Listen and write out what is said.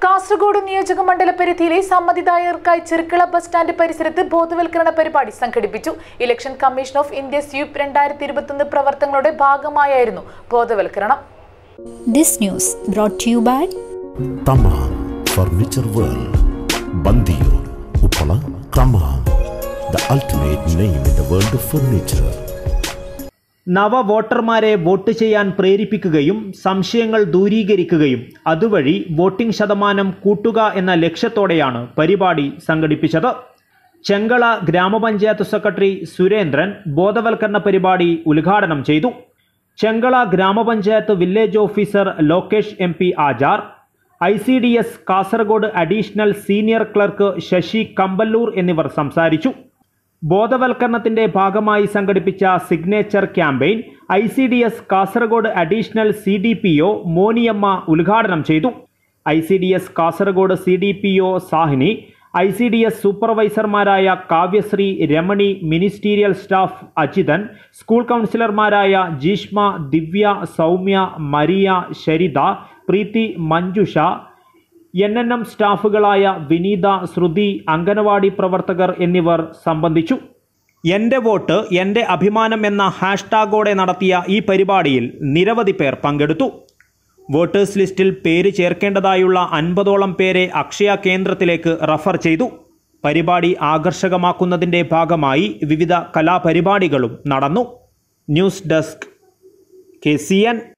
കാസർഗോഡ് നിയോജക മണ്ഡല പരിധിയിലെ സമ്മതിദായകർക്കായി Cherukkala bus stand പരിസരത്ത് ബോധവൽക്കരണ പരിപാടി സംഘടിപ്പിച്ചു. Election commission of India SVEEP 2021 പ്രവർത്തനങ്ങളുടെ ഭാഗമായായിരുന്നു ബോധവൽക്കരണം. This news brought to you by Tamam Furniture World, Bandiyur, Uppala, Tamam, the ultimate name in the world of furniture. നവ വോട്ടർമാരെ വോട്ട് ചെയ്യാൻ പ്രേരിപ്പിക്കുകയും സംശയങ്ങൾ ദൂരീകരിക്കുകയും അതുവഴി വോട്ടിംഗ് ശതമാനം കൂട്ടുക എന്ന ലക്ഷ്യത്തോടെയാണ് പരിപാടി സംഘടിപ്പിച്ചത്. ചെങ്കള ഗ്രാമപഞ്ചായത്ത് സെക്രട്ടറി സുരേന്ദ്രൻ ബോധവൽക്കരണ പരിപാടി ഉദ്ഘാടനം ചെയ്തു. ചെങ്കള ഗ്രാമപഞ്ചായത്ത് village officer Lokesh MP Achar, ICDS Kasaragod additional senior clerk Sasi Kamballoor എന്നിവർ സംസാരിച്ചു. ബോധവൽക്കരണത്തിന്റെ ഭാഗമായി സംഘടിപ്പിച്ച signature campaign ICDS Kasaragod additional CDPO Moniyamma ഉദ്ഘാടനം ചെയ്തു. ICDS Kasaragod CDPO Sahini, ICDS സൂപ്പർവൈസർമാരായ Kavyasree, Ramani, ministerial staff Ajithan, school കൗൺസിലർമാരായ ജീഷ്മ, ദിവ്യ, സൗമ്യ, മരിയ, ശരിത, പ്രീതി, മഞ്ജുഷ, NNM സ്റ്റാഫുകളായ വിനീത, ശ്രുതി, അംഗനവാടി പ്രവർത്തകർ എന്നിവർ സംബന്ധിച്ചു. എൻ്റെ വോട്ട് എൻ്റെ അഭിമാനം എന്ന ഹാഷ്ടാഗോടെ നടത്തിയ ഈ പരിപാടിയിൽ നിരവധി പേർ പങ്കെടുത്തു. വോട്ടേഴ്സ് ലിസ്റ്റിൽ പേര് ചേർക്കേണ്ടതായുള്ള 50ഓളം പേരെ അക്ഷയ കേന്ദ്രത്തിലേക്ക് റഫർ ചെയ്തു. പരിപാടി ആകർഷകമാക്കുന്നതിൻ്റെ ഭാഗമായി വിവിധ കലാപരിപാടികളും നടന്നു. News desk KCN.